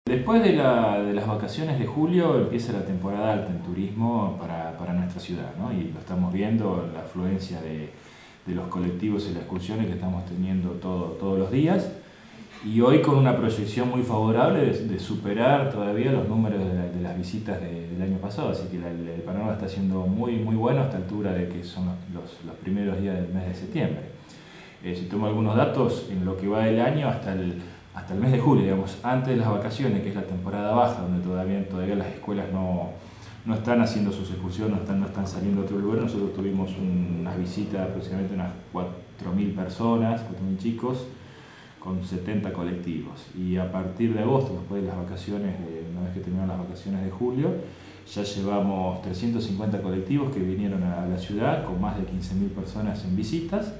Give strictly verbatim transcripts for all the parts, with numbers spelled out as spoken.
Después de, la, de las vacaciones de julio empieza la temporada alta en turismo para, para nuestra ciudad, ¿no? Y lo estamos viendo, la afluencia de, de los colectivos y las excursiones que estamos teniendo todo, todos los días. Y hoy con una proyección muy favorable de, de superar todavía los números de, la, de las visitas de, del año pasado, así que la, el panorama está siendo muy, muy bueno a esta altura de que son los, los, los primeros días del mes de septiembre. Eh, si tomo algunos datos, en lo que va del año hasta el, hasta el mes de julio, digamos, antes de las vacaciones, que es la temporada baja, donde todavía, todavía las escuelas no, no están haciendo sus excursiones, no están, no están saliendo a otro lugar, nosotros tuvimos unas visitas de aproximadamente unas cuatro mil personas, cuatro mil chicos, con setenta colectivos. Y a partir de agosto, después de las vacaciones, de, una vez que terminaron las vacaciones de julio, ya llevamos trescientos cincuenta colectivos que vinieron a la ciudad, con más de quince mil personas en visitas,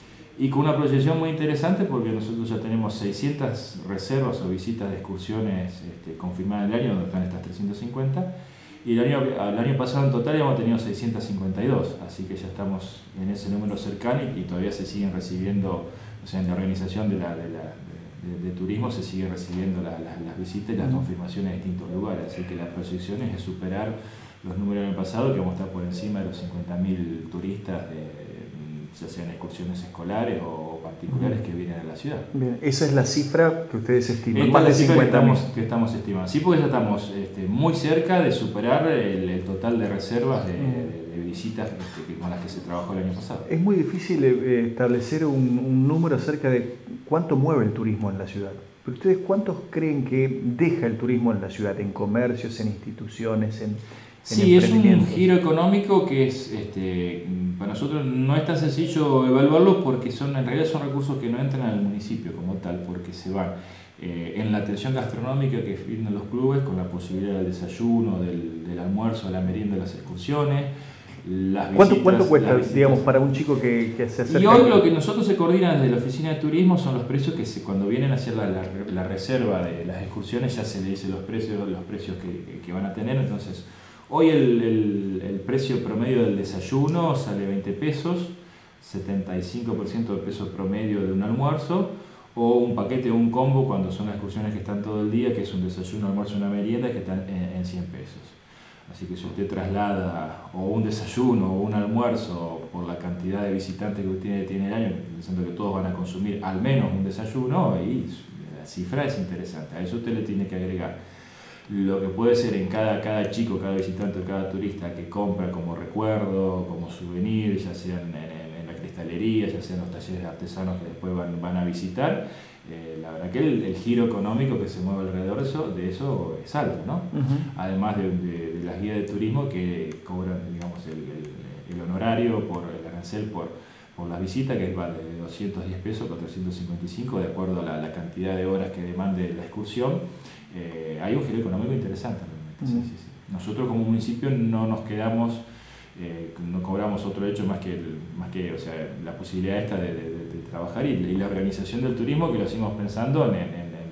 y con una proyección muy interesante porque nosotros ya tenemos seiscientas reservas o visitas de excursiones este, confirmadas en el año, donde están estas trescientos cincuenta, y el año, el año pasado en total hemos tenido seiscientas cincuenta y dos, así que ya estamos en ese número cercano y, y todavía se siguen recibiendo, o sea, en la organización de, la, de, la, de, de, de turismo se siguen recibiendo la, la, las visitas y las confirmaciones de distintos lugares, así que la proyección es superar los números del año pasado, que vamos a estar por encima de los cincuenta mil turistas de, ya sean excursiones escolares o particulares que vienen a la ciudad. Bien, esa es la cifra que ustedes estiman, Esta más de es la cifra cincuenta mil. que estamos, que estamos estimando. Sí, porque ya estamos este, muy cerca de superar el, el total de reservas de, de, de visitas este, con las que se trabajó el año pasado. Es muy difícil eh, establecer un, un número acerca de cuánto mueve el turismo en la ciudad. Pero ustedes, ¿cuántos creen que deja el turismo en la ciudad? ¿En comercios, en instituciones, en, en Sí, es un giro económico que es, este, para nosotros no es tan sencillo evaluarlo porque son, en realidad son recursos que no entran al municipio como tal, porque se van eh, en la atención gastronómica que brindan los clubes con la posibilidad del desayuno, del, del almuerzo, de la merienda, de las excursiones. Las visitas, ¿Cuánto, ¿Cuánto cuesta, visitas, digamos, para un chico que, que se acerca? Y hoy lo que nosotros se coordina desde la oficina de turismo son los precios que se, cuando vienen a hacer la, la, la reserva de las excursiones ya se le dice los precios, los precios que, que van a tener, entonces hoy el, el, el precio promedio del desayuno sale veinte pesos, setenta y cinco por ciento del peso promedio de un almuerzo, o un paquete o un combo cuando son las excursiones que están todo el día, que es un desayuno, almuerzo y una merienda, que están en, en cien pesos. Así que si usted traslada o un desayuno o un almuerzo por la cantidad de visitantes que usted tiene el año, pensando que todos van a consumir al menos un desayuno, y la cifra es interesante. A eso usted le tiene que agregar lo que puede ser en cada, cada chico, cada visitante, cada turista que compra como recuerdo, como souvenir, ya sea en, en, en la cristalería, ya sea en los talleres artesanos que después van, van a visitar. Eh, la verdad que el, el giro económico que se mueve alrededor de eso, de eso es alto, ¿no? Uh-huh. Además de, de, de las guías de turismo que cobran, digamos, el, el, el honorario por el arancel por, por las visitas, que va de doscientos diez pesos a cuatrocientos cincuenta y cinco, de acuerdo a la, la cantidad de horas que demande la excursión. Eh, hay un giro económico interesante realmente. Uh-huh. Sí, sí, sí. Nosotros como municipio no nos quedamos, eh, no cobramos otro hecho más que, el, más que o sea, la posibilidad esta de, de, de trabajar y, y la organización del turismo, que lo hicimos pensando en, en,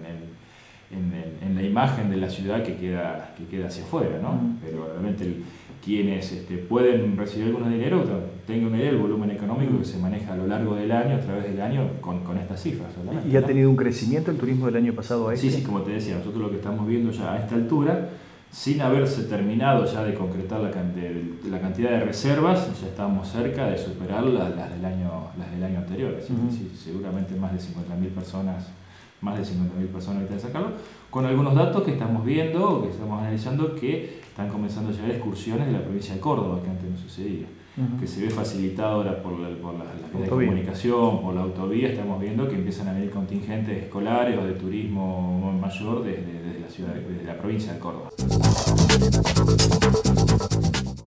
en, en, en, en la imagen de la ciudad que queda, que queda hacia afuera, ¿no? Uh-huh. Pero realmente el, quienes este, pueden recibir algunos dinero, tengan una idea del volumen económico que se maneja a lo largo del año, a través del año, con, con estas cifras. ¿Y ha tenido un crecimiento el turismo del año pasado a este? Sí, sí, como te decía, nosotros lo que estamos viendo ya a esta altura, sin haberse terminado ya de concretar la, de, la cantidad de reservas, ya estamos cerca de superar las, las, del, año, las del año anterior. Así que uh-huh. sí, seguramente más de cincuenta mil personas, más de cincuenta mil personas que están sacando, con algunos datos que estamos viendo, que estamos analizando, que están comenzando a llegar excursiones de la provincia de Córdoba, que antes no sucedía. Uh-huh. Que se ve facilitado ahora por la, por la, la vía de comunicación, por la autovía, estamos viendo que empiezan a venir contingentes escolares o de turismo mayor desde, desde la ciudad, desde la provincia de Córdoba.